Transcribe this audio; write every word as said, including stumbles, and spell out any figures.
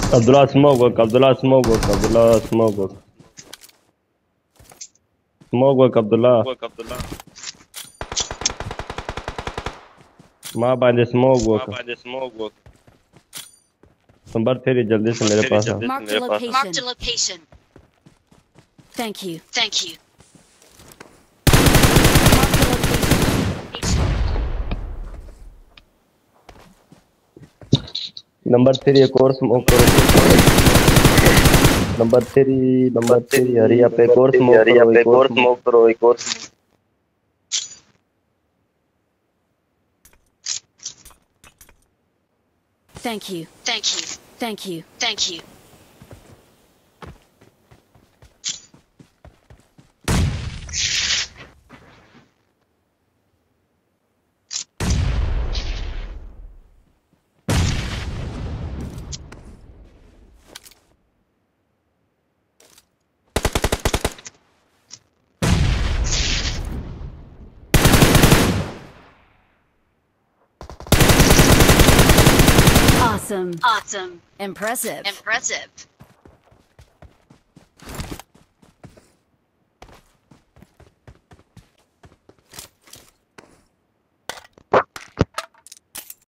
Abdullah smoke work, Abdullah smoke work, Abdullah smoke work. Smoke work, Abdullah. माँ बांधे smoke work. Number तेरी जल्दी से मेरे पास आ. Mark the location. Mark the location. Thank you. Thank you. Number three एक और स्मोक करो. नंबर थ्री नंबर थ्री हरिया पे एक और स्मोक करो. एक और स्मोक करो. एक और Thank you. Thank you. Thank you. Thank you. Awesome. Awesome. Impressive. Impressive.